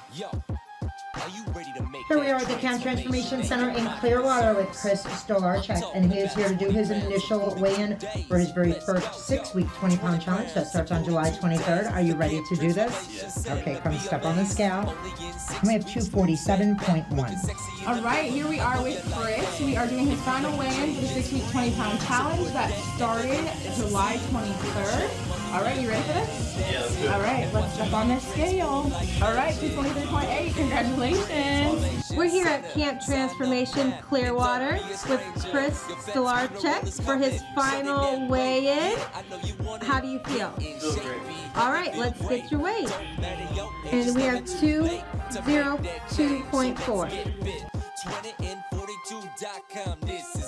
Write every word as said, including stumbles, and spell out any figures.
Here we are at the Camp Transformation Center in Clearwater with Chris Stolarczyk, and he is here to do his initial weigh-in for his very first six-week twenty-pound challenge that starts on July twenty-third. Are you ready to do this? Okay, come step on the scale. We have two forty-seven point one. All right, here we are with Chris. We are doing his final weigh-in for the six-week twenty-pound challenge that started July twenty-third. All right, you ready for this? Yeah, let's do it. All right, let's step on this scale. All right, two twenty-three point eight. Congratulations. We're here at Camp Transformation Clearwater with Chris Stolarczyk for his final weigh-in. How do you feel? Feels great. All right, let's get your weight. And we have two oh two point four.